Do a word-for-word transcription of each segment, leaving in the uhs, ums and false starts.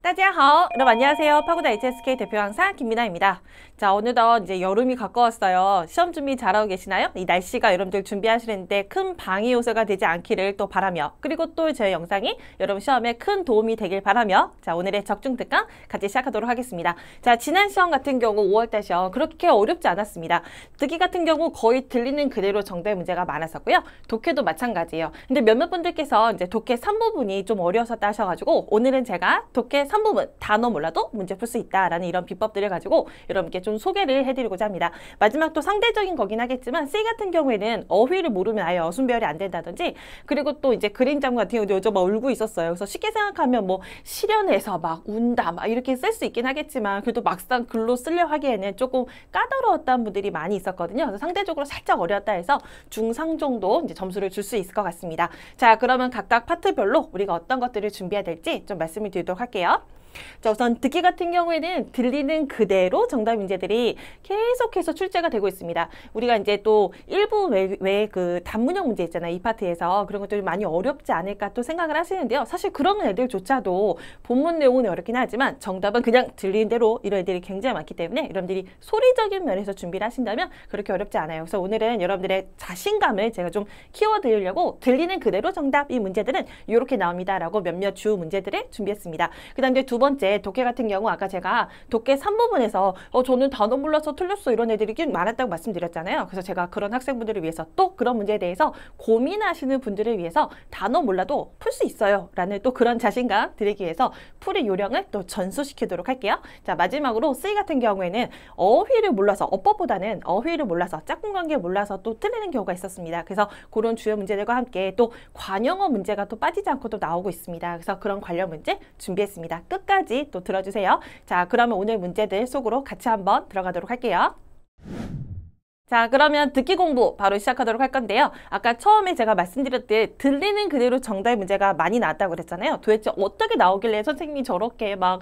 따지하오! 여러분 안녕하세요. 파고다 에이치에스케이 대표 강사 김민아입니다. 자, 어느덧 이제 여름이 가까웠어요. 시험 준비 잘하고 계시나요? 이 날씨가 여러분들 준비하시는데 큰 방해 요소가 되지 않기를 또 바라며, 그리고 또 제 영상이 여러분 시험에 큰 도움이 되길 바라며, 자, 오늘의 적중 특강 같이 시작하도록 하겠습니다. 자, 지난 시험 같은 경우 오월달 시험 그렇게 어렵지 않았습니다. 듣기 같은 경우 거의 들리는 그대로 정답 문제가 많았었고요. 독해도 마찬가지예요. 근데 몇몇 분들께서 이제 독해 삼 부분이 좀 어려웠었다 하셔가지고, 오늘은 제가 독해 삼 부분 단어 몰라도 문제 풀 수 있다라는 이런 비법들을 가지고 여러분께 좀 소개를 해드리고자 합니다. 마지막 또 상대적인 거긴 하겠지만 C 같은 경우에는 어휘를 모르면 아예 어순배열이 안 된다든지, 그리고 또 이제 그림장 같은 경우도 요즘 막 울고 있었어요. 그래서 쉽게 생각하면 뭐 실연해서 막 운다 막 이렇게 쓸 수 있긴 하겠지만, 그래도 막상 글로 쓰려 하기에는 조금 까다로웠던 분들이 많이 있었거든요. 그래서 상대적으로 살짝 어려웠다 해서 중상 정도 이제 점수를 줄 수 있을 것 같습니다. 자, 그러면 각각 파트별로 우리가 어떤 것들을 준비해야 될지 좀 말씀을 드리도록 할게요. 자, 우선 듣기 같은 경우에는 들리는 그대로 정답 문제들이 계속해서 출제가 되고 있습니다. 우리가 이제 또 일부 외 그 단문형 문제 있잖아요. 이 파트에서 그런 것들이 많이 어렵지 않을까 또 생각을 하시는데요. 사실 그런 애들조차도 본문 내용은 어렵긴 하지만 정답은 그냥 들리는 대로 이런 애들이 굉장히 많기 때문에 여러분들이 소리적인 면에서 준비를 하신다면 그렇게 어렵지 않아요. 그래서 오늘은 여러분들의 자신감을 제가 좀 키워드리려고 들리는 그대로 정답 이 문제들은 이렇게 나옵니다 라고 몇몇 주 문제들을 준비했습니다. 그 다음에 두 번째 독해 같은 경우 아까 제가 독해 삼 부분에서 어 저는 단어 몰라서 틀렸어 이런 애들이 꽤 많았다고 말씀드렸잖아요. 그래서 제가 그런 학생분들을 위해서 또 그런 문제에 대해서 고민하시는 분들을 위해서 단어 몰라도 풀 수 있어요 라는 또 그런 자신감 드리기 위해서 풀이 요령을 또 전수시키도록 할게요. 자, 마지막으로 C 같은 경우에는 어휘를 몰라서, 어법보다는 어휘를 몰라서 짝꿍관계 몰라서 또 틀리는 경우가 있었습니다. 그래서 그런 주요 문제들과 함께 또 관용어 문제가 또 빠지지 않고 또 나오고 있습니다. 그래서 그런 관련 문제 준비했습니다. 끝까지 또 들어주세요. 자, 그러면 오늘 문제들 속으로 같이 한번 들어가도록 할게요. 자, 그러면 듣기 공부 바로 시작하도록 할 건데요. 아까 처음에 제가 말씀드렸듯 들리는 그대로 정답 문제가 많이 나왔다고 그랬잖아요. 도대체 어떻게 나오길래 선생님이 저렇게 막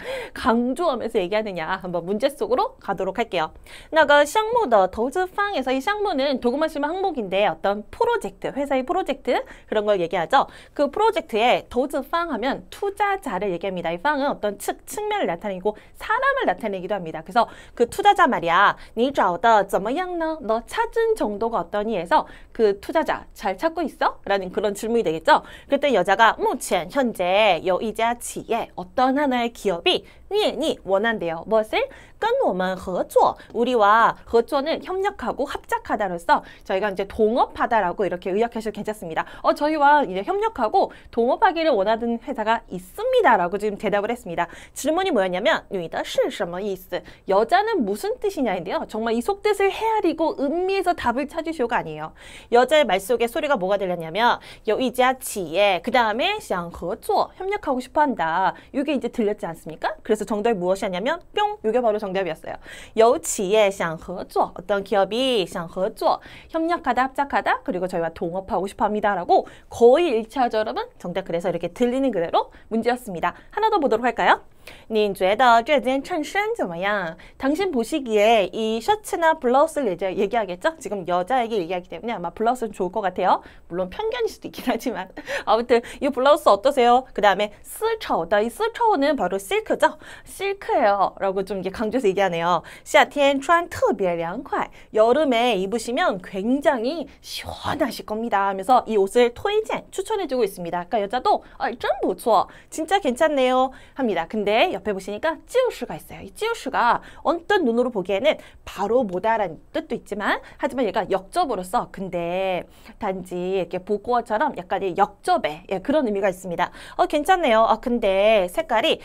강조하면서 얘기하느냐, 한번 문제 속으로 가도록 할게요. 나가项目的投资方에서 이项目는 도구만 쓰면 항목인데 어떤 프로젝트, 회사의 프로젝트 그런 걸 얘기하죠. 그 프로젝트에 投资方 하면 투자자를 얘기합니다. 이方은 어떤 측, 측면을 나타내고 사람을 나타내기도 합니다. 그래서 그 투자자 말이야. 你找的怎么样呢? 너 찾은 정도가 어떠니 해서 그 투자자 잘 찾고 있어? 라는 그런 질문이 되겠죠. 그때 여자가 目前 현재 有一家企业 어떤 하나의 기업이 愿意 원한대요. 무엇을? 跟我们合作 우리와 合作는 협력하고 합작하다로서 저희가 이제 동업하다라고 이렇게 의역하셔도 괜찮습니다. 어, 저희와 이제 협력하고 동업하기를 원하는 회사가 있습니다라고 지금 대답을 했습니다. 질문이 뭐였냐면 女的是什么意思? 여자는 무슨 뜻이냐인데요. 정말 이 속뜻을 헤아리고 음미해서 답을 찾으시오가 아니에요. 여자의 말 속에 소리가 뭐가 들렸냐면 有一家企业 그 다음에 想合作 협력하고 싶어한다. 이게 이제 들렸지 않습니까? 그래서 정답이 무엇이었냐면 뿅! 이게 바로 정답이었어요. 有企业想合作 어떤 기업이 想合作 협력하다, 합작하다, 그리고 저희와 동업하고 싶어합니다 라고 거의 일치하죠 여러분? 정답 그래서 이렇게 들리는 그대로 문제였습니다. 하나 더 보도록 할까요? 你觉得这件衬衫怎么样? 당신 보시기에 이 셔츠나 블라우스를 이제 얘기하겠죠? 지금 여자에게 얘기하기 때문에 아마 블라우스는 좋을 것 같아요. 물론 편견일 수도 있긴 하지만 아무튼 이 블라우스 어떠세요? 그 다음에 丝绸的 이 丝绸는 바로 실크죠? 실크예요 라고 좀 이게 강조해서 얘기하네요. 夏天穿特别凉快 여름에 입으시면 굉장히 시원하실 겁니다 하면서 이 옷을 推荐 추천해주고 있습니다. 그러니까 여자도 아, 真不错 진짜 괜찮네요 합니다. 근데 옆에 보시니까 찌우슈가 있어요. 이 찌우슈가 언뜻 눈으로 보기에는 바로 못알아는 뜻도 있지만 하지만 얘가 역접으로서 근데 단지 이렇게 복고어처럼 약간의 역접의 예, 그런 의미가 있습니다. 어 괜찮네요. 아 근데 색깔이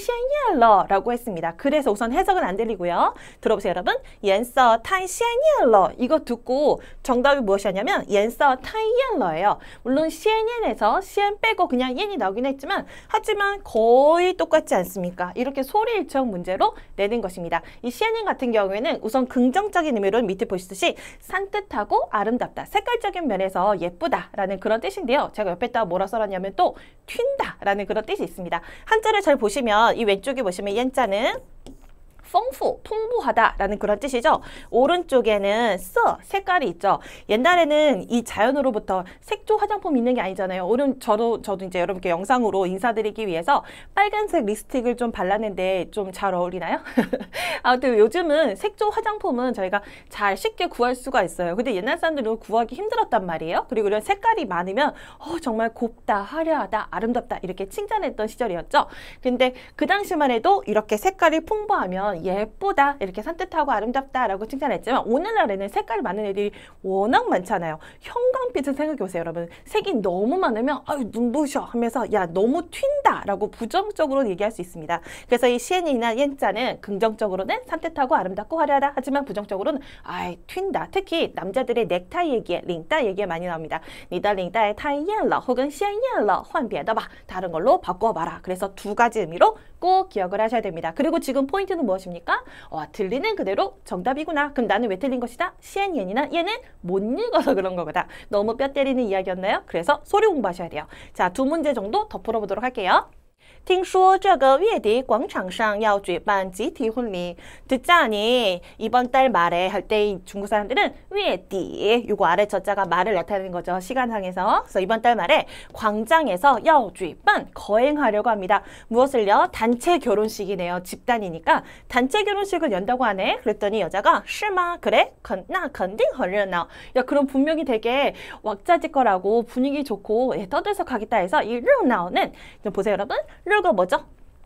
탄시엔옐러 라고 했습니다. 그래서 우선 해석은 안 들리고요. 들어보세요 여러분. 颜色 탄시엔옐러 이거 듣고 정답이 무엇이었냐면 颜色 탄시엔러예요. 물론 시엔옌에서 시엔 빼고 그냥 옌이 나오긴 했지만 하지만 거의 똑같지 않습니다. 이렇게 소리 일청 문제로 내는 것입니다. 이 시엔인 같은 경우에는 우선 긍정적인 의미로 밑에 보시듯이 산뜻하고 아름답다, 색깔적인 면에서 예쁘다라는 그런 뜻인데요. 제가 옆에다가 뭐라 써놨냐면 또 튄다라는 그런 뜻이 있습니다. 한자를 잘 보시면 이 왼쪽에 보시면 옌자는 丰富, 풍부하다라는 그런 뜻이죠. 오른쪽에는 써, 색깔이 있죠. 옛날에는 이 자연으로부터 색조 화장품 있는 게 아니잖아요. 오른 저도 저도 이제 여러분께 영상으로 인사드리기 위해서 빨간색 립스틱을 좀 발랐는데 좀 잘 어울리나요? 아무튼 요즘은 색조 화장품은 저희가 잘 쉽게 구할 수가 있어요. 근데 옛날 사람들은 구하기 힘들었단 말이에요. 그리고 이런 색깔이 많으면 어, 정말 곱다, 화려하다, 아름답다 이렇게 칭찬했던 시절이었죠. 근데 그 당시만 해도 이렇게 색깔이 풍부하면 예쁘다, 이렇게 산뜻하고 아름답다라고 칭찬했지만 오늘날에는 색깔이 많은 애들이 워낙 많잖아요. 형광빛을 생각해 보세요, 여러분. 색이 너무 많으면 아유 눈부셔 하면서 야 너무 튄다 라고 부정적으로 얘기할 수 있습니다. 그래서 이 시엔이나 옌자는 긍정적으로는 산뜻하고 아름답고 화려하다 하지만 부정적으로는 아이 튄다. 특히 남자들의 넥타이 얘기에 링따 얘기에 많이 나옵니다. 니더 링따에 타이옌러 혹은 시엔옌러 환비에다봐 다른 걸로 바꿔봐라. 그래서 두 가지 의미로 꼭 기억을 하셔야 됩니다. 그리고 지금 포인트는 무엇입니까? 어, 들리는 그대로 정답이구나. 그럼 나는 왜 틀린 것이다? 시엔옌이나 얘는 못 읽어서 그런 거다. 너무 뼈 때리는 이야기였나요? 그래서 소리 공부하셔야 돼요. 자, 두 문제 정도 더 풀어보도록 할게요. 听说这个月底广场上要举办集体婚礼. 듣자니 이번 달 말에 할 때 중국 사람들은 月底 요거 아래 저자가 말을 나타내는 거죠. 시간상에서. 그래서 이번 달 말에 광장에서 要举办 거행하려고 합니다. 무엇을요? 단체 결혼식이네요. 집단이니까 단체 결혼식을 연다고 하네. 그랬더니 여자가 是吗? 그래? 那肯定很热闹. 야 그럼 분명히 되게 왁자지껄하고 분위기 좋고 예, 떠들썩하겠다 해서 이 热闹는 보세요 여러분. 르가 뭐죠?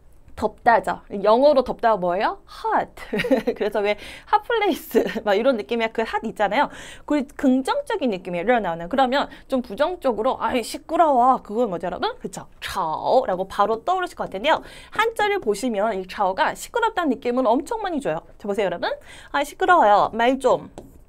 덥다죠. 영어로 덥다가 뭐예요? hot. 그래서 왜 핫플레이스 막 이런 느낌의 그 핫 있잖아요. 그 긍정적인 느낌이에요. 르 나오는. 그러면 좀 부정적으로 아이 시끄러워. 그건 뭐죠 여러분? 그쵸. 차오라고 바로 떠오르실 것 같은데요. 한자를 보시면 이 차오가 시끄럽다는 느낌을 엄청 많이 줘요. 자 보세요 여러분. 아 시끄러워요. 말 좀.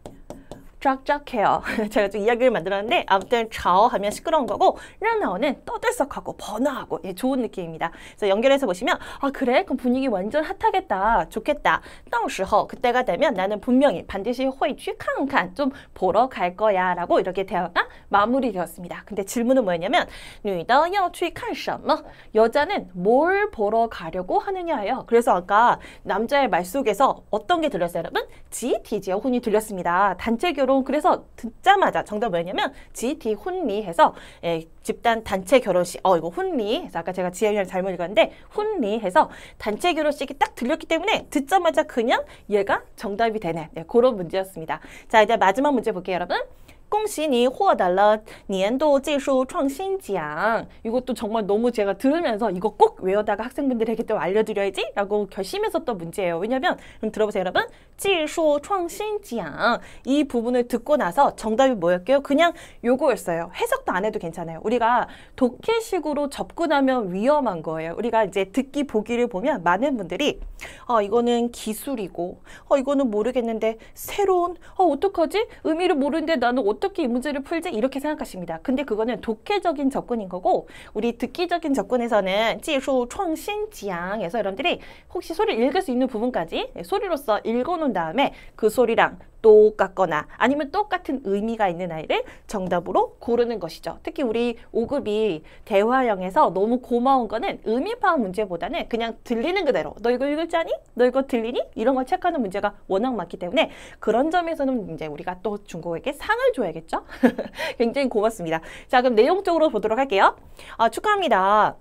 쫙쫙해요. 제가 좀 이야기를 만들었는데 아무튼 차오 하면 시끄러운 거고 르나오는 떠들썩하고 번화하고 예, 좋은 느낌입니다. 그래서 연결해서 보시면 아 그래? 그럼 분위기 완전 핫하겠다. 좋겠다. 到时候 그때가 되면 나는 분명히 반드시 会去看看 좀 보러 갈 거야 라고 이렇게 대화가 마무리되었습니다. 근데 질문은 뭐였냐면 女的要去看什么? 여자는 뭘 보러 가려고 하느냐예요. 그래서 아까 남자의 말 속에서 어떤 게 들렸어요 여러분? 지티지어 혼이 들렸습니다. 단체 결혼 그래서 듣자마자 정답 뭐였냐면 지티 혼리 해서 예, 집단 단체 결혼식 어 이거 혼리 해서 아까 제가 지혜이랑 잘못 읽었는데 혼리 해서 단체 결혼식이 딱 들렸기 때문에 듣자마자 그냥 얘가 정답이 되는 네, 그런 문제였습니다. 자 이제 마지막 문제 볼게요 여러분. 恭喜你获得了年度技术创新奖. 이것도 정말 너무 제가 들으면서 이거 꼭 외워다가 학생분들에게 또 알려드려야지 라고 결심했었던 문제예요. 왜냐면 그럼 들어보세요 여러분. 技术创新奖. 이 부분을 듣고 나서 정답이 뭐였게요? 그냥 요거였어요. 해석도 안 해도 괜찮아요. 우리가 독해식으로 접근하면 위험한 거예요. 우리가 이제 듣기 보기를 보면 많은 분들이 어, 이거는 기술이고 어, 이거는 모르겠는데 새로운 어, 어떡하지? 의미를 모르는데 나는 어떻게 이 문제를 풀지? 이렇게 생각하십니다. 근데 그거는 독해적인 접근인 거고 우리 듣기적인 접근에서는 技术创新奖에서 여러분들이 혹시 소리를 읽을 수 있는 부분까지 소리로서 읽어놓은 다음에 그 소리랑 똑같거나 아니면 똑같은 의미가 있는 아이를 정답으로 고르는 것이죠. 특히 우리 오 급이 대화형에서 너무 고마운 거는 의미 파악 문제보다는 그냥 들리는 그대로 너 이거 읽을 줄 아니? 너 이거 들리니? 이런 걸 체크하는 문제가 워낙 많기 때문에 그런 점에서는 이제 우리가 또 중국에게 상을 줘야겠죠? 굉장히 고맙습니다. 자 그럼 내용적으로 보도록 할게요. 아, 축하합니다.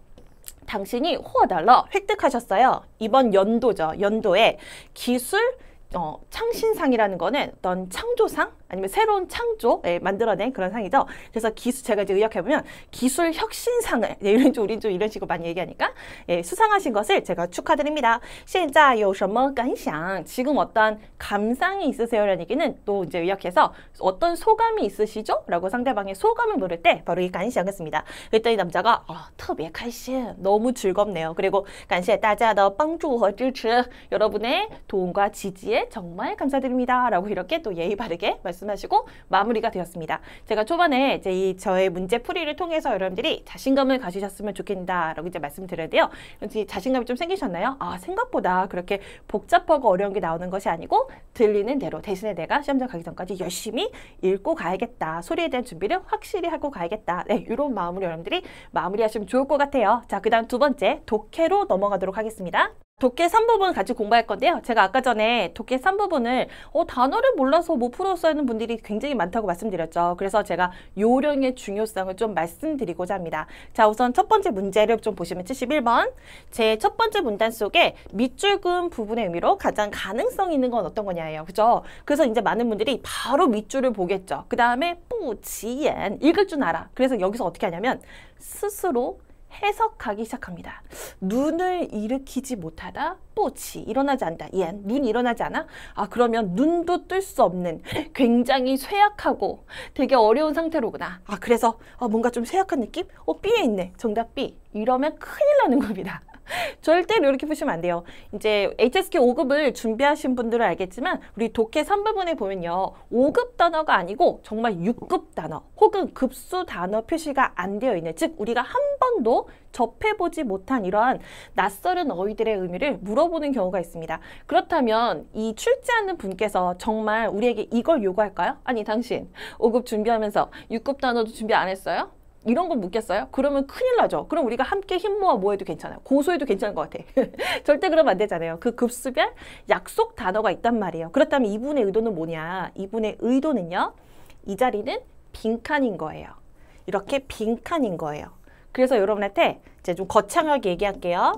당신이 호달러 획득하셨어요. 이번 연도죠. 연도에 기술 어, 창신상이라는 거는 어떤 창조상 아니면 새로운 창조에 만들어낸 그런 상이죠. 그래서 기술 제가 이제 의역해보면 기술 혁신상을 예, 이런 좀 우린 좀 이런 식으로 많이 얘기하니까 예, 수상하신 것을 제가 축하드립니다. 现在有什么感想? 지금 어떤 감상이 있으세요라는 얘기는 또 이제 의역해서 어떤 소감이 있으시죠? 라고 상대방의 소감을 물을 때 바로 이感想을 씁니다. 그랬더니 남자가 어, 特别开心 너무 즐겁네요. 그리고 感谢大家的帮助和支持 여러분의 도움과 지지에 정말 감사드립니다. 라고 이렇게 또 예의 바르게 말씀하시고 마무리가 되었습니다. 제가 초반에 이제 이 저의 문제 풀이를 통해서 여러분들이 자신감을 가지셨으면 좋겠다. 라고 이제 말씀드렸는데요. 자신감이 좀 생기셨나요? 아, 생각보다 그렇게 복잡하고 어려운 게 나오는 것이 아니고 들리는 대로 대신에 내가 시험장 가기 전까지 열심히 읽고 가야겠다. 소리에 대한 준비를 확실히 하고 가야겠다. 네, 이런 마음으로 여러분들이 마무리하시면 좋을 것 같아요. 자, 그 다음 두 번째 독해로 넘어가도록 하겠습니다. 독해 삼 부분 같이 공부할 건데요. 제가 아까 전에 독해 삼 부분을 어, 단어를 몰라서 못 풀었어 하는 분들이 굉장히 많다고 말씀드렸죠. 그래서 제가 요령의 중요성을 좀 말씀드리고자 합니다. 자, 우선 첫 번째 문제를 좀 보시면 칠십일 번. 제 첫 번째 문단 속에 밑줄 그은 부분의 의미로 가장 가능성 있는 건 어떤 거냐예요. 그죠? 그래서 이제 많은 분들이 바로 밑줄을 보겠죠. 그 다음에 뿌지엔 읽을 줄 알아. 그래서 여기서 어떻게 하냐면 스스로 해석하기 시작합니다. 눈을 일으키지 못하다, 뽀치, 일어나지 않다. 예, 눈 일어나지 않아? 아, 그러면 눈도 뜰 수 없는 굉장히 쇠약하고 되게 어려운 상태로구나. 아, 그래서 어, 뭔가 좀 쇠약한 느낌? 어, B에 있네. 정답 B. 이러면 큰일 나는 겁니다. 절대로 이렇게 푸시면 안 돼요. 이제 에이치에스케이 오 급을 준비하신 분들은 알겠지만 우리 독해 삼 부분에 보면요. 오 급 단어가 아니고 정말 육 급 단어 혹은 급수 단어 표시가 안 되어 있는, 즉 우리가 한 번도 접해보지 못한 이러한 낯설은 어휘들의 의미를 물어보는 경우가 있습니다. 그렇다면 이 출제하는 분께서 정말 우리에게 이걸 요구할까요? 아니, 당신 오 급 준비하면서 육 급 단어도 준비 안 했어요? 이런 거 묻겠어요? 그러면 큰일 나죠. 그럼 우리가 함께 힘 모아 뭐 해도 괜찮아요. 고소해도 괜찮은 것 같아. 절대 그러면 안 되잖아요. 그 급수별 약속 단어가 있단 말이에요. 그렇다면 이분의 의도는 뭐냐? 이분의 의도는요. 이 자리는 빈칸인 거예요. 이렇게 빈칸인 거예요. 그래서 여러분한테 이제 좀 거창하게 얘기할게요.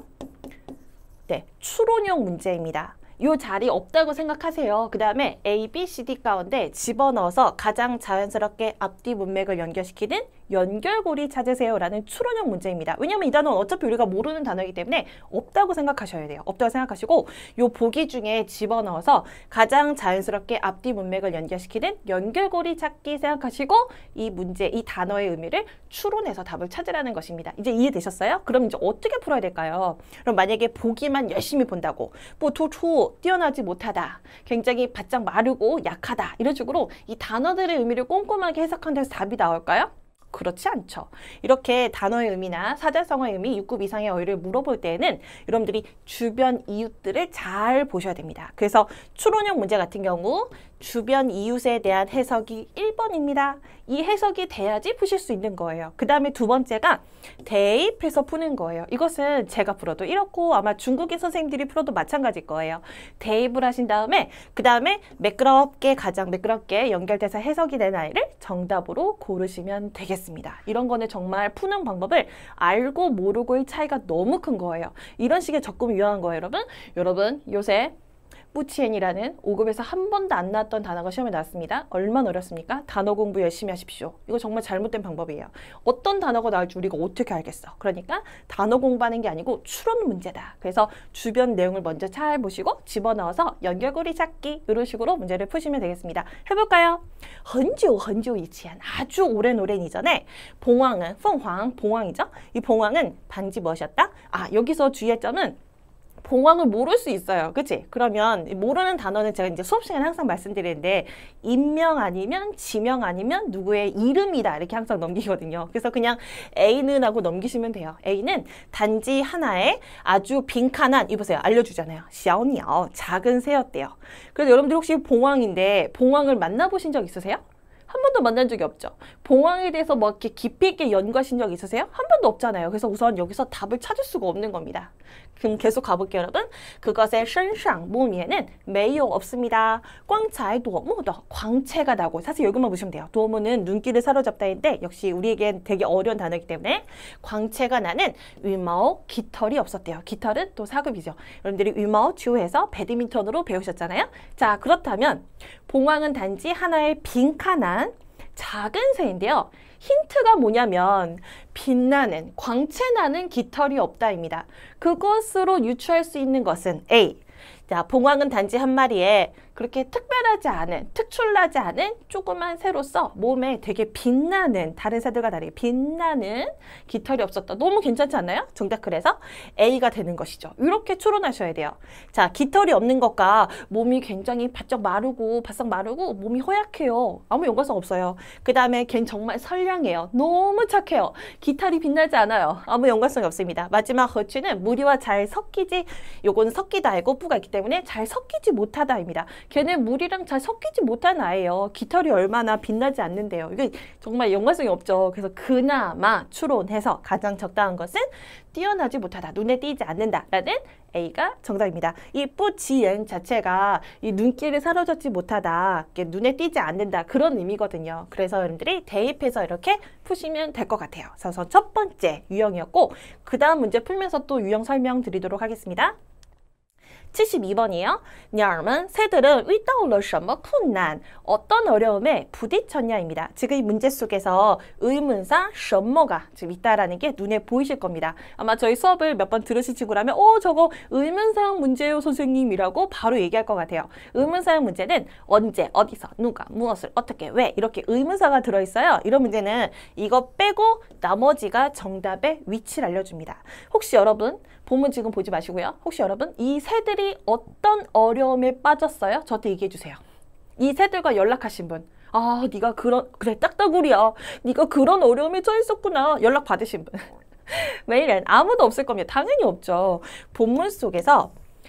네, 추론형 문제입니다. 이 자리 없다고 생각하세요. 그 다음에 A, B, C, D 가운데 집어넣어서 가장 자연스럽게 앞뒤 문맥을 연결시키는 연결고리 찾으세요 라는 추론형 문제입니다. 왜냐하면 이 단어는 어차피 우리가 모르는 단어이기 때문에 없다고 생각하셔야 돼요. 없다고 생각하시고 이 보기 중에 집어넣어서 가장 자연스럽게 앞뒤 문맥을 연결시키는 연결고리 찾기 생각하시고 이 문제, 이 단어의 의미를 추론해서 답을 찾으라는 것입니다. 이제 이해되셨어요? 그럼 이제 어떻게 풀어야 될까요? 그럼 만약에 보기만 열심히 본다고 뭐 투투 뛰어나지 못하다, 굉장히 바짝 마르고 약하다 이런 식으로 이 단어들의 의미를 꼼꼼하게 해석한 데서 답이 나올까요? 그렇지 않죠. 이렇게 단어의 의미나 사자성어의 의미, 육 급 이상의 어휘를 물어볼 때에는 여러분들이 주변 이웃들을 잘 보셔야 됩니다. 그래서 추론형 문제 같은 경우 주변 이웃에 대한 해석이 일 번입니다. 이 해석이 돼야지 푸실 수 있는 거예요. 그 다음에 두 번째가 대입해서 푸는 거예요. 이것은 제가 풀어도 이렇고 아마 중국인 선생님들이 풀어도 마찬가지일 거예요. 대입을 하신 다음에 그 다음에 매끄럽게 가장 매끄럽게 연결돼서 해석이 된 아이를 정답으로 고르시면 되겠습니다. 이런 거는 정말 푸는 방법을 알고 모르고의 차이가 너무 큰 거예요. 이런 식의 접근이 유용한 거예요, 여러분. 여러분 요새 뿌치엔이라는 오 급에서 한 번도 안 나왔던 단어가 시험에 나왔습니다. 얼마나 어렵습니까? 단어 공부 열심히 하십시오. 이거 정말 잘못된 방법이에요. 어떤 단어가 나올지 우리가 어떻게 알겠어? 그러니까 단어 공부하는 게 아니고 추론 문제다. 그래서 주변 내용을 먼저 잘 보시고 집어넣어서 연결고리 찾기 이런 식으로 문제를 푸시면 되겠습니다. 해볼까요? 很久很久以前 아주 오랜 오랜 이전에 봉황은, 펑황, 봉황이죠? 이 봉황은 반지 무엇이었다? 아, 여기서 주의할 점은 봉황을 모를 수 있어요. 그치? 그러면 모르는 단어는 제가 이제 수업 시간에 항상 말씀드리는데 인명 아니면 지명 아니면 누구의 이름이다 이렇게 항상 넘기거든요. 그래서 그냥 A는 하고 넘기시면 돼요. A는 단지 하나의 아주 빈칸한, 이보세요. 알려주잖아요. 小鸟, 작은 새였대요. 그래서 여러분들 혹시 봉황인데 봉황을 만나보신 적 있으세요? 한 번도 만난 적이 없죠. 봉황에 대해서 뭐 이렇게 깊이 있게 연구하신 적 있으세요? 한 번도 없잖아요. 그래서 우선 여기서 답을 찾을 수가 없는 겁니다. 그럼 계속 가볼게요, 여러분. 그것의 身上 몸에는 没有 없습니다. 光彩多么的 광채가 나고, 사실 여기만 보시면 돼요. 도무는 눈길을 사로잡다인데 역시 우리에겐 되게 어려운 단어이기 때문에 광채가 나는 羽毛 깃털이 없었대요. 깃털은 또 사 급이죠. 여러분들이 羽毛 주해서 배드민턴으로 배우셨잖아요. 자, 그렇다면 봉황은 단지 하나의 빈칸한 작은 새인데요. 힌트가 뭐냐면 빛나는, 광채나는 깃털이 없다입니다. 그것으로 유추할 수 있는 것은 A. 자, 봉황은 단지 한 마리에 그렇게 특별하지 않은, 특출나지 않은 조그만 새로서 몸에 되게 빛나는, 다른 새들과 다르게 빛나는 깃털이 없었다. 너무 괜찮지 않나요? 정답 그래서 A가 되는 것이죠. 이렇게 추론하셔야 돼요. 자, 깃털이 없는 것과 몸이 굉장히 바짝 마르고 바싹 마르고 몸이 허약해요. 아무 연관성 없어요. 그 다음에 걘 정말 선량해요. 너무 착해요. 깃털이 빛나지 않아요. 아무 연관성이 없습니다. 마지막 허취는 무리와 잘 섞이지, 요거는 섞이다 알고 뿌가 있기 때문에 잘 섞이지 못하다입니다. 걔는 물이랑 잘 섞이지 못한 아이예요. 깃털이 얼마나 빛나지 않는데요. 이게 정말 연관성이 없죠. 그래서 그나마 추론해서 가장 적당한 것은 뛰어나지 못하다, 눈에 띄지 않는다라는 A가 정답입니다. 이 뿌지엔 자체가 이 눈길을 사로잡지 못하다, 이게 눈에 띄지 않는다 그런 의미거든요. 그래서 여러분들이 대입해서 이렇게 푸시면 될 것 같아요. 그래서 첫 번째 유형이었고 그 다음 문제 풀면서 또 유형 설명드리도록 하겠습니다. 칠십이 번이에요. 鸟们 새들은 遇到了什么困难 어떤 어려움에 부딪혔냐입니다. 지금 이 문제 속에서 의문사 什么가 지금 있다라는 게 눈에 보이실 겁니다. 아마 저희 수업을 몇 번 들으신 친구라면 어 저거 의문사형 문제요 선생님이라고 바로 얘기할 것 같아요. 의문사형 문제는 언제, 어디서, 누가, 무엇을, 어떻게, 왜 이렇게 의문사가 들어있어요. 이런 문제는 이거 빼고 나머지가 정답의 위치를 알려줍니다. 혹시 여러분 본문 지금 보지 마시고요. 혹시 여러분 이 새들이 어떤 어려움에 빠졌어요? 저한테 얘기해 주세요. 이 새들과 연락하신 분. 아, 네가 그런 그래 딱따구리야. 네가 그런 어려움에 처해 있었구나. 연락 받으신 분. 매일은 아무도 없을 겁니다. 당연히 없죠. 본문 속에서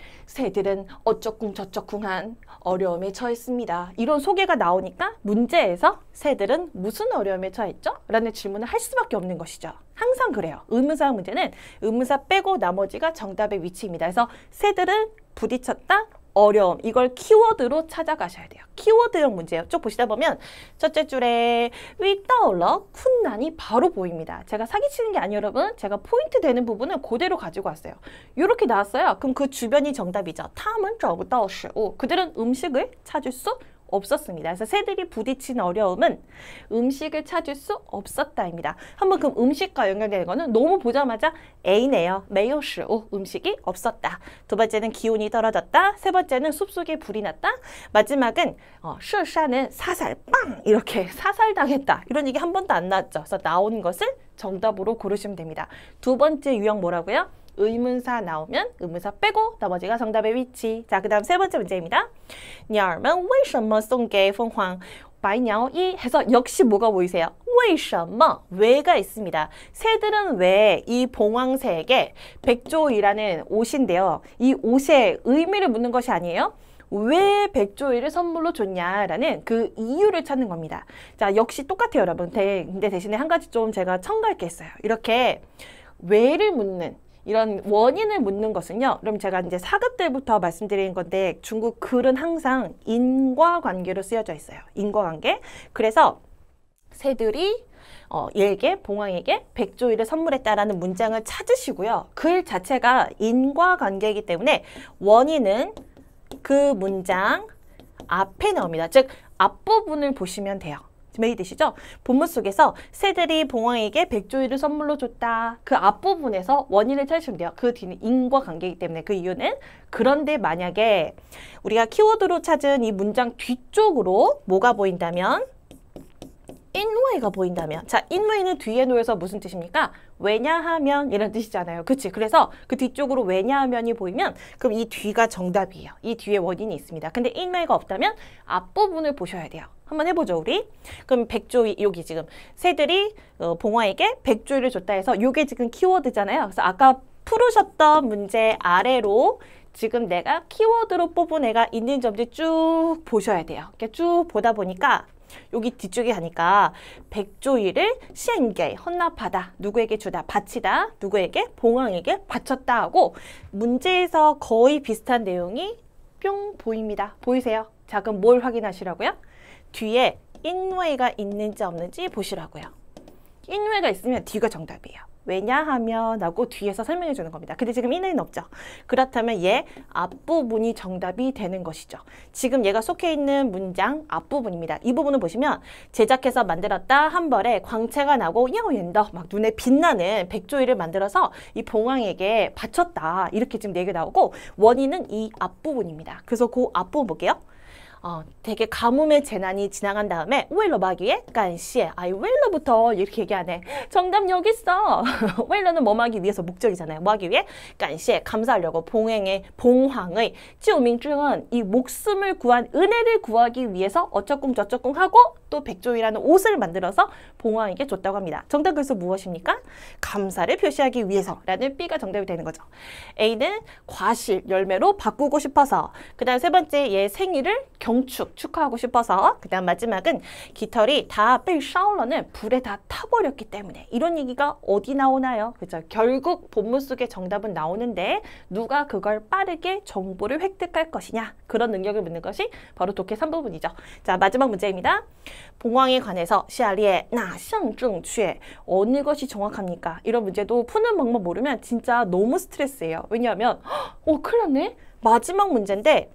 새들은 어쩌쿵 저쩌쿵한 어려움에 처했습니다. 이런 소개가 나오니까 문제에서 새들은 무슨 어려움에 처했죠? 라는 질문을 할 수밖에 없는 것이죠. 항상 그래요. 의문사형 문제는 의문사 빼고 나머지가 정답의 위치입니다. 그래서 새들은 부딪혔다, 어려움. 이걸 키워드로 찾아가셔야 돼요. 키워드형 문제예요. 쭉 보시다 보면 첫째 줄에 위따올러 쿤난이 바로 보입니다. 제가 사기치는 게 아니에요, 여러분. 제가 포인트 되는 부분을 그대로 가지고 왔어요. 이렇게 나왔어요. 그럼 그 주변이 정답이죠. 탐은 저부터 그들은 음식을 찾을 수 없었습니다. 그래서 새들이 부딪힌 어려움은 음식을 찾을 수 없었다입니다. 한번 그럼 음식과 연결되는 거는 너무 보자마자 A네요. 没有食物 음식이 없었다. 두 번째는 기온이 떨어졌다. 세 번째는 숲속에 불이 났다. 마지막은 어, 射杀는 사살, 빵! 이렇게 사살당했다. 이런 얘기 한 번도 안 나왔죠. 그래서 나온 것을 정답으로 고르시면 됩니다. 두 번째 유형 뭐라고요? 의문사 나오면 의문사 빼고 나머지가 정답의 위치. 자, 그 다음 세 번째 문제입니다. 鸟们为什么送给凤凰白鸟衣 해서 역시 뭐가 보이세요? 为什么 왜가 있습니다. 새들은 왜 이 봉황새에게 백조이라는 옷인데요. 이 옷의 의미를 묻는 것이 아니에요. 왜 백조이를 선물로 줬냐라는 그 이유를 찾는 겁니다. 자, 역시 똑같아요, 여러분. 근데 대신에 한 가지 좀 제가 첨가할 게 있어요. 이렇게 왜를 묻는 이런 원인을 묻는 것은요. 그럼 제가 이제 사 급 때부터 말씀드린 건데 중국 글은 항상 인과관계로 쓰여져 있어요. 인과관계. 그래서 새들이 어, 얘에게 봉황에게 백조이를 선물했다라는 문장을 찾으시고요. 글 자체가 인과관계이기 때문에 원인은 그 문장 앞에 나옵니다. 즉 앞부분을 보시면 돼요. 이해되시죠? 본문 속에서 새들이 봉황에게 백조이를 선물로 줬다. 그 앞부분에서 원인을 찾으시면 돼요. 그 뒤는 인과관계이기 때문에 그 이유는 그런데 만약에 우리가 키워드로 찾은 이 문장 뒤쪽으로 뭐가 보인다면 인웨이가 보인다면 자, 인웨이는 뒤에 놓여서 무슨 뜻입니까? 왜냐하면 이런 뜻이잖아요. 그치? 그래서 그 뒤쪽으로 왜냐하면이 보이면 그럼 이 뒤가 정답이에요. 이 뒤에 원인이 있습니다. 근데 인웨이가 없다면 앞부분을 보셔야 돼요. 한번 해보죠, 우리. 그럼 백조이, 여기 지금 새들이 어, 봉화에게 백조이를 줬다 해서 요게 지금 키워드잖아요. 그래서 아까 풀으셨던 문제 아래로 지금 내가 키워드로 뽑은 애가 있는 점들 쭉 보셔야 돼요. 이렇게 쭉 보다 보니까 여기 뒤쪽에 하니까 백조이를 시엔게 헌납하다, 누구에게 주다, 바치다, 누구에게 봉황에게 바쳤다 하고 문제에서 거의 비슷한 내용이 뿅 보입니다. 보이세요? 자, 그럼 뭘 확인하시라고요? 뒤에 인웨이가 있는지 없는지 보시라고요. 인웨이가 있으면 뒤가 정답이에요. 왜냐하면 하고 뒤에서 설명해 주는 겁니다. 근데 지금 인웨이는 없죠. 그렇다면 얘 앞부분이 정답이 되는 것이죠. 지금 얘가 속해 있는 문장 앞부분입니다. 이 부분을 보시면 제작해서 만들었다 한 벌에 광채가 나고 야오옌더 막 눈에 빛나는 백조이를 만들어서 이 봉황에게 바쳤다. 이렇게 지금 얘기가 나오고 원인은 이 앞부분입니다. 그래서 그 앞부분 볼게요. 어, 되게 가뭄의 재난이 지나간 다음에 웨일러 마기에 간시에 아이 웨일러부터 이렇게 얘기하네. 정답 여기 있어. 웨일러는 뭐 하기 위해서 목적이잖아요. 뭐 하기 위해? 간시에 감사하려고 봉행의 봉황의 지오밍증은 이 목숨을 구한 은혜를 구하기 위해서 어쩌꿍 저쩌꿍 하고 또 백종이라는 옷을 만들어서 봉황에게 줬다고 합니다. 정답 그래서 무엇입니까? 감사를 표시하기 위해서라는 B가 정답이 되는 거죠. A는 과실, 열매로 바꾸고 싶어서. 그 다음 세 번째 얘 생일을 경축, 축하하고 싶어서. 그 다음 마지막은 깃털이 다被烧了는 불에 다 타버렸기 때문에. 이런 얘기가 어디 나오나요? 그죠? 결국 본문 속에 정답은 나오는데 누가 그걸 빠르게 정보를 획득할 것이냐. 그런 능력을 묻는 것이 바로 독해 삼 부분이죠. 자, 마지막 문제입니다. 봉황에 관해서 시아리에 나象正确 어느 것이 정확합니까? 이런 문제도 푸는 방법 모르면 진짜 너무 스트레스예요. 왜냐하면 어 큰일 났네. 마지막 문제인데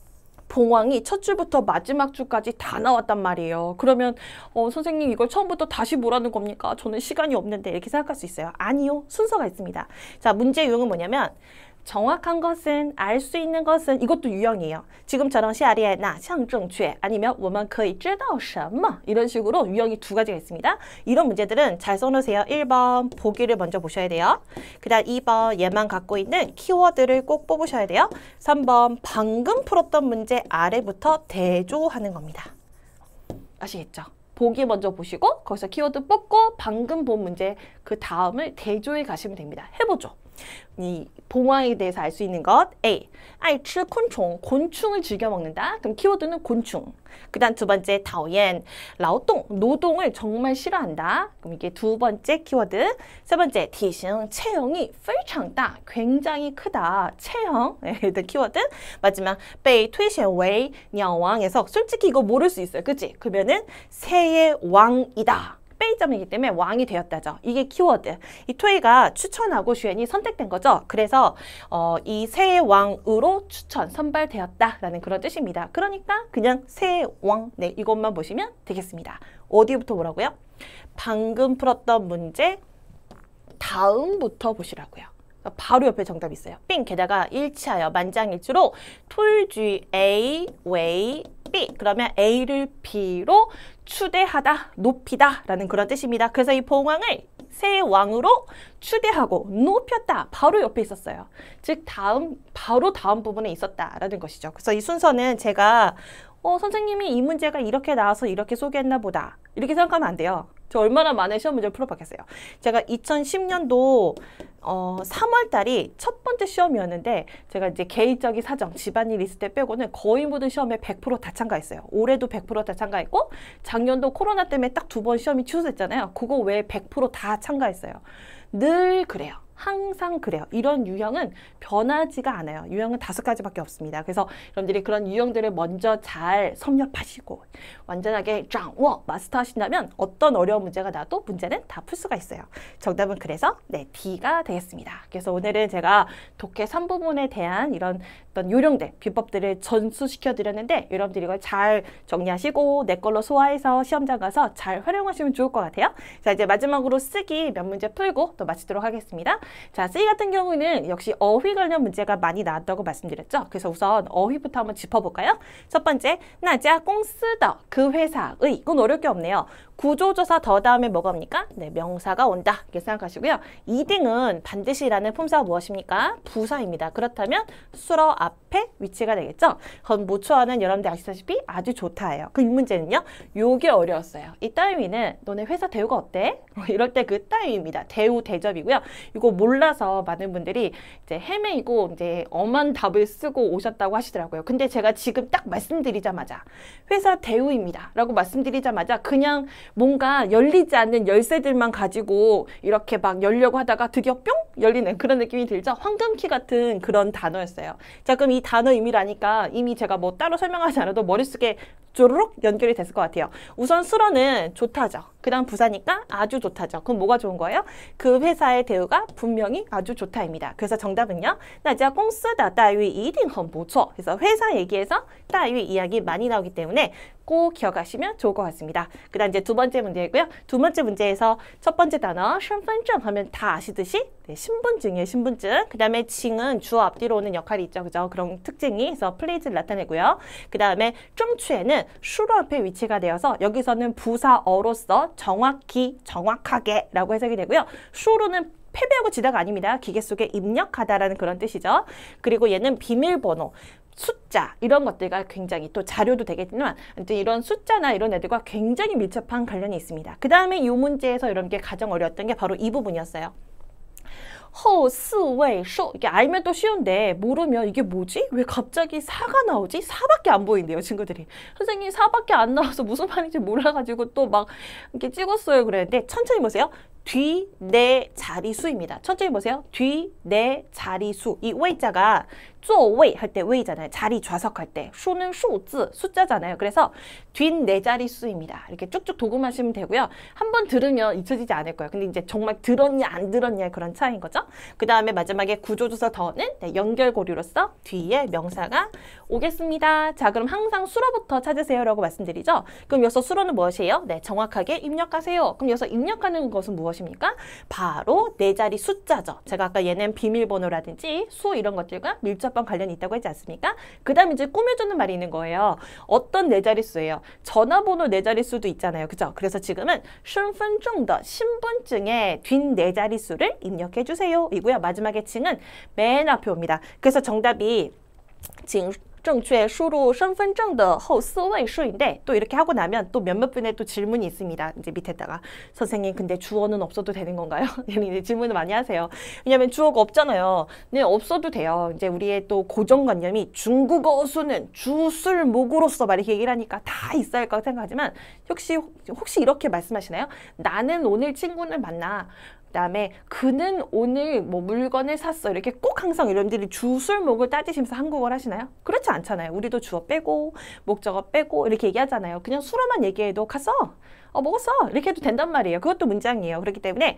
봉황이 첫 줄부터 마지막 줄까지 다 나왔단 말이에요. 그러면 어, 선생님 이걸 처음부터 다시 뭐라는 겁니까? 저는 시간이 없는데 이렇게 생각할 수 있어요. 아니요. 순서가 있습니다. 자, 문제 유형은 뭐냐면 정확한 것은, 알 수 있는 것은, 이것도 유형이에요. 지금처럼 시아리에 나, 象正确 아니면 我们可以知道什么 이런 식으로 유형이 두 가지가 있습니다. 이런 문제들은 잘 써놓으세요. 일 번 보기를 먼저 보셔야 돼요. 그 다음 이 번 얘만 갖고 있는 키워드를 꼭 뽑으셔야 돼요. 삼 번 방금 풀었던 문제 아래부터 대조하는 겁니다. 아시겠죠? 보기 먼저 보시고 거기서 키워드 뽑고 방금 본 문제 그 다음을 대조해 가시면 됩니다. 해보죠. 이 봉황에 대해서 알 수 있는 것 A. 爱吃昆虫 곤충을 즐겨 먹는다. 그럼 키워드는 곤충. 그 다음 두 번째 讨厌 劳动 노동을 정말 싫어한다. 그럼 이게 두 번째 키워드. 세 번째 体型 체형이 非常大 굉장히 크다. 체형 일단 키워드. 마지막 被推选为鸟王에서 솔직히 이거 모를 수 있어요. 그치? 그러면은 새의 왕이다. 페이점이기 때문에 왕이 되었다죠. 이게 키워드. 이 토이가 추천하고 슈엔이 선택된 거죠. 그래서 어, 이 새 왕으로 추천, 선발되었다라는 그런 뜻입니다. 그러니까 그냥 새 왕, 네, 이것만 보시면 되겠습니다. 어디부터 보라고요? 방금 풀었던 문제 다음부터 보시라고요. 바로 옆에 정답이 있어요. 빙 게다가 일치하여 만장일치로 툴쥐 A 웨이 B 그러면 A를 B로 추대하다, 높이다 라는 그런 뜻입니다. 그래서 이 봉황을 새 왕으로 추대하고 높였다. 바로 옆에 있었어요. 즉 다음 바로 다음 부분에 있었다라는 것이죠. 그래서 이 순서는 제가 어, 선생님이 이 문제가 이렇게 나와서 이렇게 소개했나 보다. 이렇게 생각하면 안 돼요. 저 얼마나 많은 시험 문제를 풀어봤겠어요. 제가 이천십 년도 어, 삼월 달이 첫 번째 시험이었는데 제가 이제 개인적인 사정, 집안일 있을 때 빼고는 거의 모든 시험에 백 퍼센트 다 참가했어요. 올해도 백 퍼센트 다 참가했고 작년도 코로나 때문에 딱 두 번 시험이 취소됐잖아요. 그거 외에 백 퍼센트 다 참가했어요. 늘 그래요. 항상 그래요. 이런 유형은 변하지가 않아요. 유형은 다섯 가지밖에 없습니다. 그래서 여러분들이 그런 유형들을 먼저 잘 섭렵하시고 완전하게掌握, 마스터 하신다면 어떤 어려운 문제가 나도 문제는 다 풀 수가 있어요. 정답은 그래서 네, D가 되겠습니다. 그래서 오늘은 제가 독해 삼 부분에 대한 이런 어떤 요령들, 비법들을 전수시켜 드렸는데 여러분들이 이걸 잘 정리하시고 내 걸로 소화해서 시험장 가서 잘 활용하시면 좋을 것 같아요. 자, 이제 마지막으로 쓰기 몇 문제 풀고 또 마치도록 하겠습니다. 자, 쓰기 같은 경우는 역시 어휘 관련 문제가 많이 나왔다고 말씀드렸죠. 그래서 우선 어휘부터 한번 짚어볼까요? 첫 번째, 那家公司的 그 회사의, 이건 어려울 게 없네요. 구조조사 더 다음에 뭐가 옵니까? 네, 명사가 온다. 이렇게 생각하시고요. 이 등은 반드시라는 품사가 무엇입니까? 부사입니다. 그렇다면 수러 앞에 위치가 되겠죠? 그럼 모초어는 여러분들 아시다시피 아주 좋다예요. 그 이 문제는요. 요게 어려웠어요. 이 따위는 너네 회사 대우가 어때? 이럴 때 그 따위입니다. 대우 대접이고요. 이거 몰라서 많은 분들이 이제 헤매이고 이제 엄한 답을 쓰고 오셨다고 하시더라고요. 근데 제가 지금 딱 말씀드리자마자 회사 대우입니다. 라고 말씀드리자마자 그냥 뭔가 열리지 않는 열쇠들만 가지고 이렇게 막 열려고 하다가 드디어 뿅! 열리는 그런 느낌이 들죠? 황금키 같은 그런 단어였어요. 자, 그럼 이 단어 의미를 아니까 이미 제가 뭐 따로 설명하지 않아도 머릿속에 쪼르륵 연결이 됐을 것 같아요. 우선 수로는 좋다죠. 그 다음 부사니까 아주 좋다죠. 그럼 뭐가 좋은 거예요? 그 회사의 대우가 분명히 아주 좋다입니다. 그래서 정답은요. 那家公司的待遇一定很不错. 그래서 회사 얘기에서 待遇 이야기 많이 나오기 때문에 꼭 기억하시면 좋을 것 같습니다. 그 다음 이제 두 번째 문제이고요. 두 번째 문제에서 첫 번째 단어 身份证 하면 다 아시듯이 네, 신분증이에요. 신분증. 그 다음에 징은 주어 앞뒤로 오는 역할이 있죠. 그죠? 그런 특징이 있어 플레이즈를 나타내고요. 그 다음에 정취에는 수로 앞에 위치가 되어서 여기서는 부사어로서 정확히, 정확하게 라고 해석이 되고요. 수로는 패배하고 지다가 아닙니다. 기계 속에 입력하다라는 그런 뜻이죠. 그리고 얘는 비밀번호. 숫자 이런 것들과 굉장히 또 자료도 되겠지만 이런 숫자나 이런 애들과 굉장히 밀접한 관련이 있습니다. 그 다음에 이 문제에서 이런 게 가장 어려웠던 게 바로 이 부분이었어요. 허스웨이쇼 이게 알면 또 쉬운데 모르면 이게 뭐지? 왜 갑자기 사가 나오지? 사밖에 안 보인대요 친구들이. 선생님 사밖에 안 나와서 무슨 말인지 몰라가지고 또 막 이렇게 찍었어요 그랬는데 천천히 보세요. 뒤, 네 자리수입니다. 천천히 보세요. 뒤, 네 자리수. 이 웨이자가 座位 할 때 웨이잖아요. 자리 좌석할 때. 수는 수즈, 숫자잖아요. 그래서 뒷 네 자리수입니다. 이렇게 쭉쭉 도금하시면 되고요. 한번 들으면 잊혀지지 않을 거예요. 근데 이제 정말 들었냐 안 들었냐 그런 차이인 거죠. 그 다음에 마지막에 구조조사 더는 네, 연결고리로서 뒤에 명사가 오겠습니다. 자, 그럼 항상 수로부터 찾으세요라고 말씀드리죠. 그럼 여기서 수로는 무엇이에요? 네, 정확하게 입력하세요. 그럼 여기서 입력하는 것은 무엇입니까? 바로 네 자리 숫자죠. 제가 아까 얘는 비밀번호라든지 수 이런 것들과 밀접한 관련이 있다고 했지 않습니까? 그 다음에 이제 꾸며주는 말이 있는 거예요. 어떤 네 자릿수예요? 전화번호 네 자릿수도 있잖아요. 그죠? 그래서 지금은 身份证的 신분증의 뒷 네 자릿수를 입력해 주세요. 이고요. 마지막에 층은 맨 앞에 옵니다. 그래서 정답이 징正确输入身份证的后四位数인데 또 이렇게 하고 나면 또 몇몇 분의 또 질문이 있습니다. 이제 밑에다가 선생님 근데 주어는 없어도 되는 건가요? 이제 질문을 많이 하세요. 왜냐하면 주어가 없잖아요. 네, 없어도 돼요. 이제 우리의 또 고정관념이 중국어 수는 주술 목으로서 막 이렇게 얘기를 하니까 다 있어야 할 거라고 생각하지만 혹시 혹시 이렇게 말씀하시나요? 나는 오늘 친구를 만나. 그다음에 그는 오늘 뭐 물건을 샀어. 이렇게 꼭 항상 여러분들이 주술목을 따지시면서 한국어를 하시나요? 그렇지 않잖아요. 우리도 주어 빼고 목적어 빼고 이렇게 얘기하잖아요. 그냥 수로만 얘기해도 갔어. 어 먹었어. 이렇게 해도 된단 말이에요. 그것도 문장이에요. 그렇기 때문에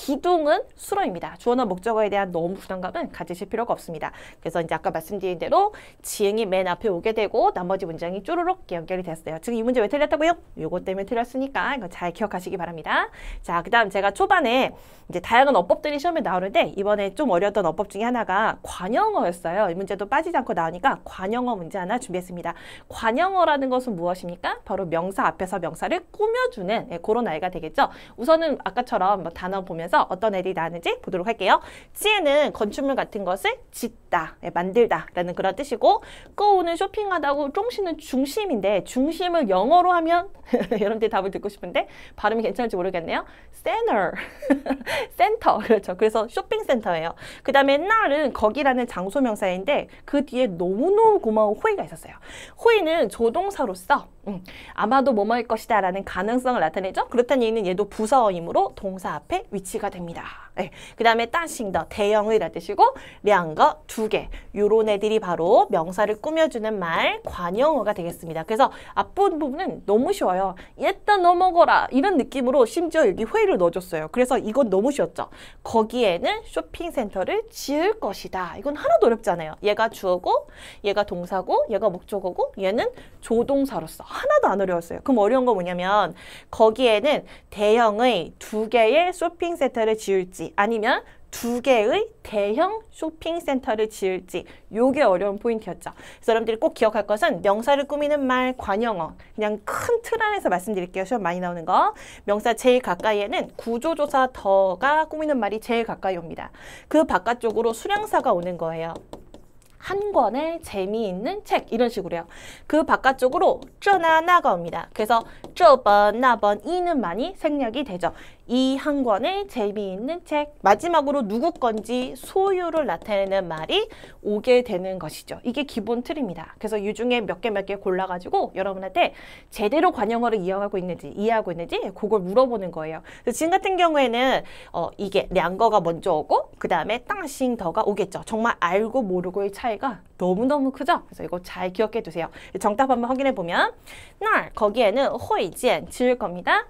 기둥은 수로입니다. 주어나 목적어에 대한 너무 부담감은 가지실 필요가 없습니다. 그래서 이제 아까 말씀드린 대로 지응이 맨 앞에 오게 되고 나머지 문장이 쪼르륵 연결이 됐어요. 지금 이 문제 왜 틀렸다고요? 요거 때문에 틀렸으니까 이거 잘 기억하시기 바랍니다. 자, 그 다음 제가 초반에 이제 다양한 어법들이 시험에 나오는데 이번에 좀 어려웠던 어법 중에 하나가 관형어였어요. 이 문제도 빠지지 않고 나오니까 관형어 문제 하나 준비했습니다. 관형어라는 것은 무엇입니까? 바로 명사 앞에서 명사를 꾸며주는 네, 그런 아이가 되겠죠. 우선은 아까처럼 뭐 단어 보면서 어떤 애들이 나왔는지 보도록 할게요. 지혜는 건축물 같은 것을 짓다, 네, 만들다 라는 그런 뜻이고 꺼우는 쇼핑하다고 쫑시는 중심인데 중심을 영어로 하면 여러분들 답을 듣고 싶은데 발음이 괜찮을지 모르겠네요. center, 센터 그렇죠. 그래서 쇼핑센터예요. 그 다음에 날은 거기라는 장소 명사인데 그 뒤에 너무너무 고마운 호의가 있었어요. 호의는 조동사로서 음, 아마도 뭐뭐일 것이다 라는 가능성을 나타내죠. 그렇다는 얘기는 얘도 부사어이므로 동사 앞에 위치가 됩니다. 네. 그 다음에 따싱더 대형의라 뜻이고 량거 두 개 요런 애들이 바로 명사를 꾸며주는 말 관형어가 되겠습니다. 그래서 앞부분은 너무 쉬워요. 일단 넘어거라 이런 느낌으로 심지어 여기 회의를 넣어줬어요. 그래서 이건 너무 쉬웠죠. 거기에는 쇼핑센터를 지을 것이다. 이건 하나도 어렵지 않아요. 얘가 주어고 얘가 동사고 얘가 목적어고 얘는 조동사로서 하나도 안 어려웠어요. 그럼 어려운 거 뭐냐면 거기에는 대형의 두 개의 쇼핑센터를 지을지 아니면 두 개의 대형 쇼핑센터를 지을지 요게 어려운 포인트였죠. 그래서 여러분들이 꼭 기억할 것은 명사를 꾸미는 말 관형어 그냥 큰 틀 안에서 말씀드릴게요. 시험 많이 나오는 거. 명사 제일 가까이에는 구조조사 더가 꾸미는 말이 제일 가까이 옵니다. 그 바깥쪽으로 수량사가 오는 거예요. 한 권의 재미있는 책 이런 식으로요. 그 바깥쪽으로 쩌나 나가 옵니다. 그래서 저번 나번 이는 많이 생략이 되죠. 이 한 권의 재미있는 책 마지막으로 누구 건지 소유를 나타내는 말이 오게 되는 것이죠. 이게 기본 틀입니다. 그래서 이 중에 몇 개 몇 개 골라가지고 여러분한테 제대로 관형어를 이해하고 있는지 이해하고 있는지 그걸 물어보는 거예요. 그래서 지금 같은 경우에는 어, 이게 량거가 먼저 오고 그 다음에 땅싱 더가 오겠죠. 정말 알고 모르고의 차이가 너무너무 크죠? 그래서 이거 잘 기억해 두세요. 정답 한번 확인해 보면 날 거기에는 호이지엔 지을 겁니다.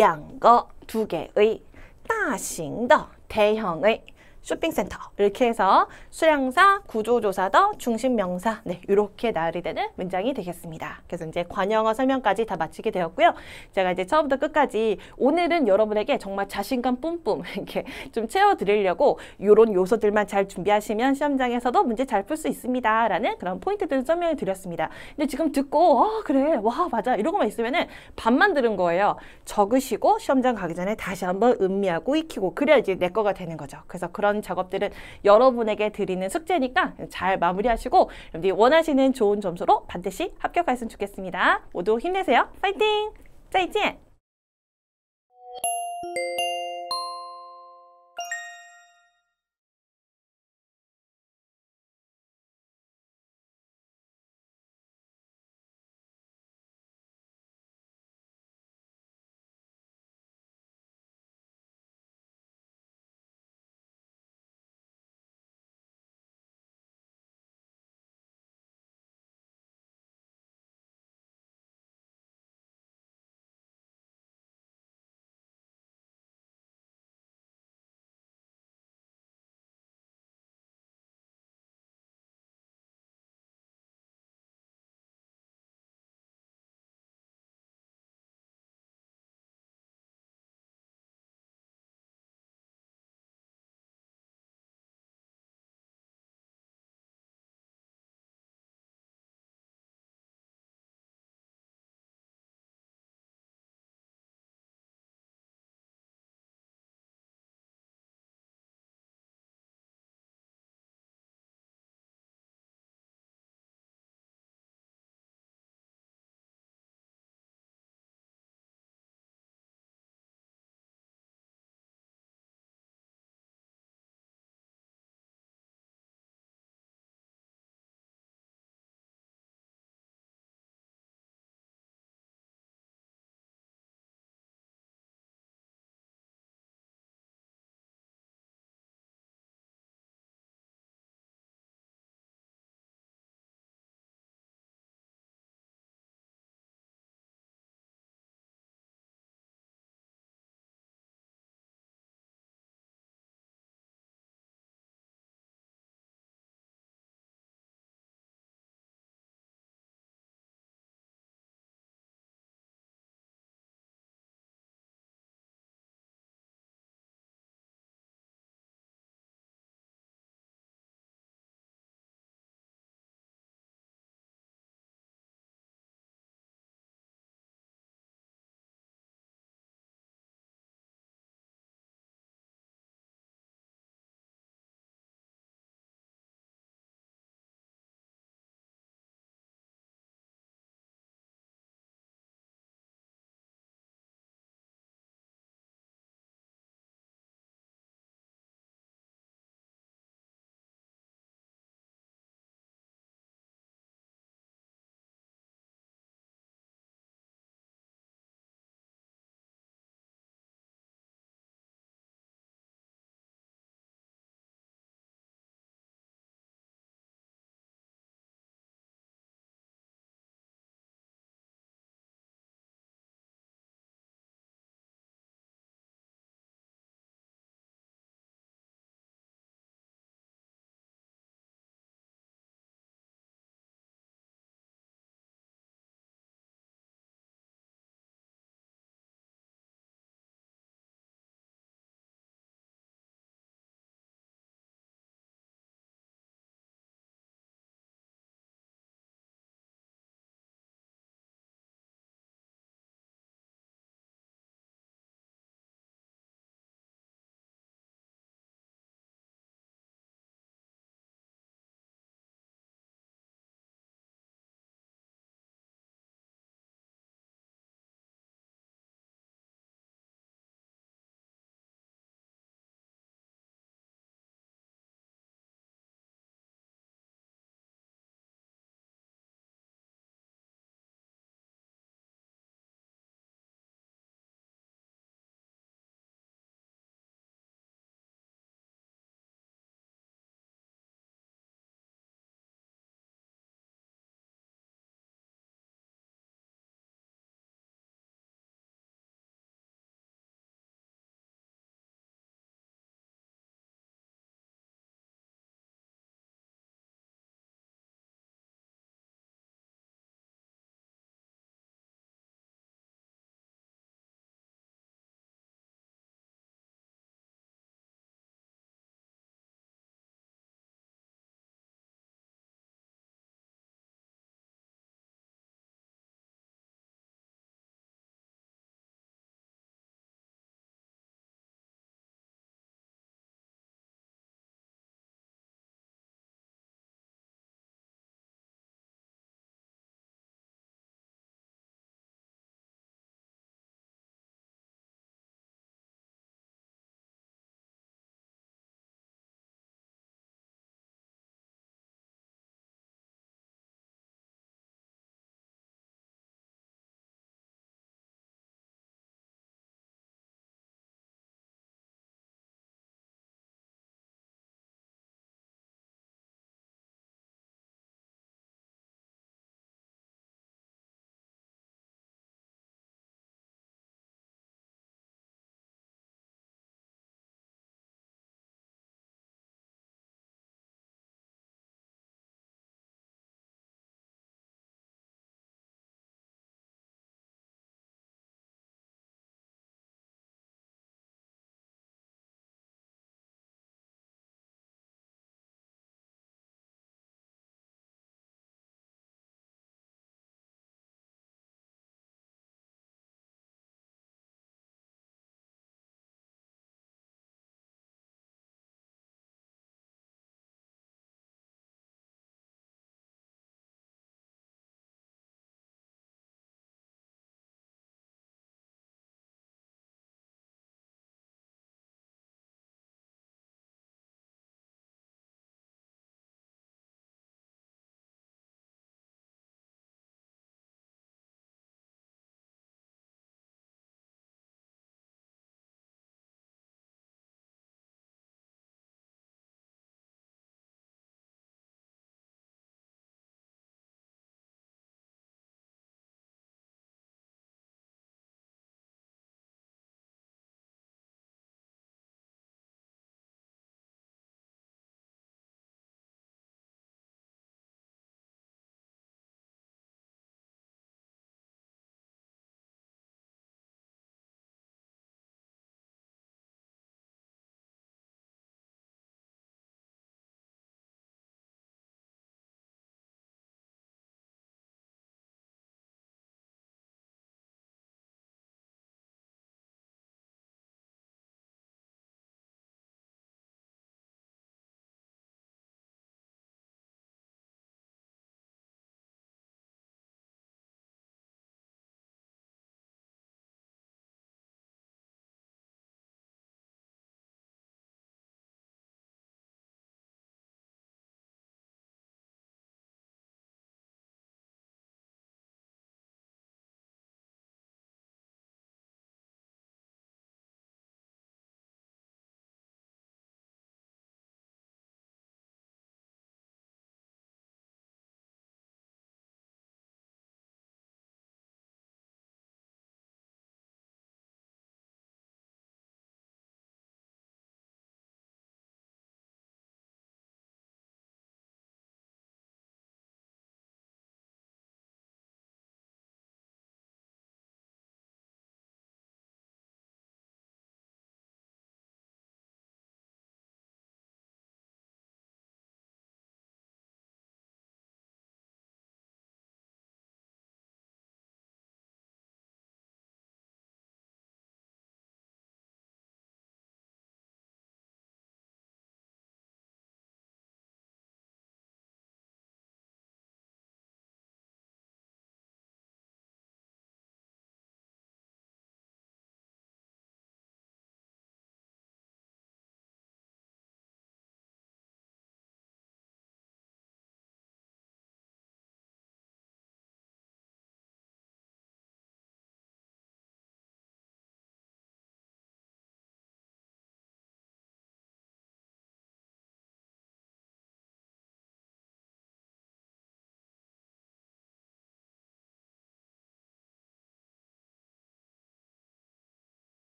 량거 두 개의 大型的 대형의 쇼핑센터 이렇게 해서 수량사, 구조조사더, 중심명사 네 이렇게 나열이 되는 문장이 되겠습니다. 그래서 이제 관형어 설명까지 다 마치게 되었고요. 제가 이제 처음부터 끝까지 오늘은 여러분에게 정말 자신감 뿜뿜 이렇게 좀 채워드리려고 이런 요소들만 잘 준비하시면 시험장에서도 문제 잘 풀 수 있습니다. 라는 그런 포인트들을 설명해 드렸습니다. 근데 지금 듣고 아 그래 와 맞아 이러고만 있으면은 반만 들은 거예요. 적으시고 시험장 가기 전에 다시 한번 음미하고 익히고 그래야 이제 내 거가 되는 거죠. 그래서 그런 이런 작업들은 여러분에게 드리는 숙제니까 잘 마무리하시고 여러분들이 원하시는 좋은 점수로 반드시 합격하셨으면 좋겠습니다. 모두 힘내세요. 파이팅! 再见!